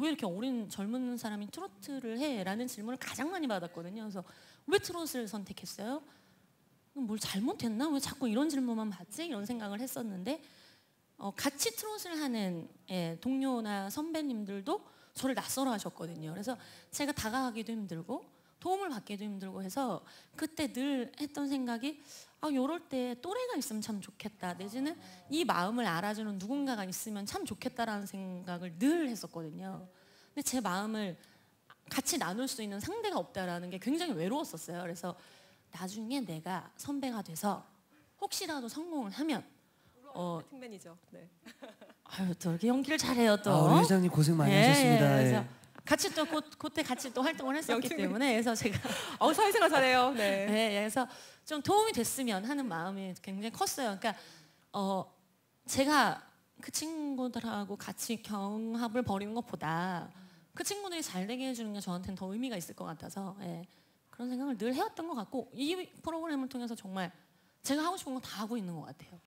왜 이렇게 어린 젊은 사람이 트로트를 해? 라는 질문을 가장 많이 받았거든요. 그래서 왜 트롯을 선택했어요? 뭘 잘못했나? 왜 자꾸 이런 질문만 받지? 이런 생각을 했었는데 같이 트롯을 하는 동료나 선배님들도 저를 낯설어 하셨거든요. 그래서 제가 다가가기도 힘들고 도움을 받기도 힘들고 해서 그때 늘 했던 생각이 요럴 때 또래가 있으면 참 좋겠다. 내지는 이 마음을 알아주는 누군가가 있으면 참 좋겠다라는 생각을 늘 했었거든요. 근데 제 마음을 같이 나눌 수 있는 상대가 없다라는 게 굉장히 외로웠었어요. 그래서 나중에 내가 선배가 돼서 혹시라도 성공을 하면 팀맨이죠. 네. 아유 또 이렇게 연기를 잘해요 또. 우리 회장님 고생 많이 하셨습니다. 그래서 같이 또 그때 같이 또 활동을 했었기 때문에 그래서 제가 사회생활 잘해요. 네. 그래서 좀 도움이 됐으면 하는 마음이 굉장히 컸어요. 그러니까 제가 그 친구들하고 같이 경합을 벌이는 것보다 그 친구들이 잘 되게 해주는 게 저한테는 더 의미가 있을 것 같아서 그런 생각을 늘 해왔던 것 같고 이 프로그램을 통해서 정말 제가 하고 싶은 거 다 하고 있는 것 같아요.